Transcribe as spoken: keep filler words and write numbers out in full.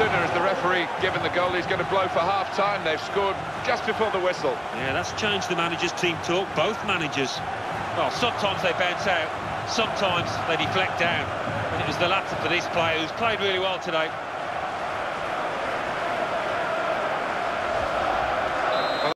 sooner has the referee given the goal. He's going to blow for half-time. They've scored just before the whistle. Yeah, that's changed the managers' team talk, both managers. Well, sometimes they bounce out, sometimes they deflect down. And it was the latter for this player, who's played really well today.